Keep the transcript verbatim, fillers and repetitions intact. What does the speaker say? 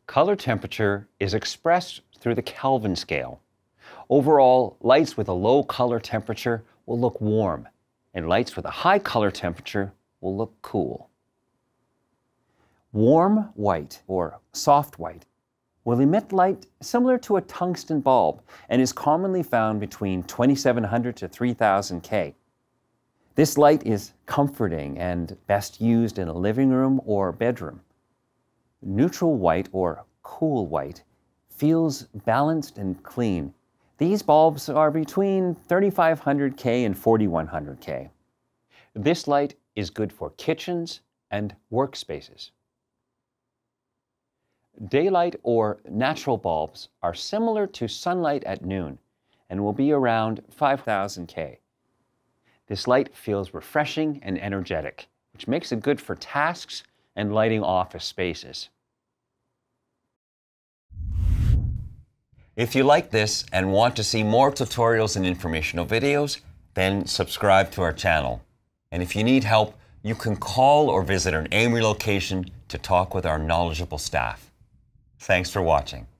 Color temperature is expressed through the Kelvin scale. Overall, lights with a low color temperature will look warm, and lights with a high color temperature will look cool. Warm white, or soft white, will emit light similar to a tungsten bulb and is commonly found between twenty-seven hundred to three thousand K. This light is comforting and best used in a living room or bedroom. Neutral white, or cool white, feels balanced and clean. These bulbs are between thirty-five hundred K and forty-one hundred K. This light is good for kitchens and workspaces. Daylight or natural bulbs are similar to sunlight at noon and will be around five thousand K. This light feels refreshing and energetic, which makes it good for tasks and lighting office spaces. If you like this and want to see more tutorials and informational videos, then subscribe to our channel. And if you need help, you can call or visit an AMRE location to talk with our knowledgeable staff. Thanks for watching.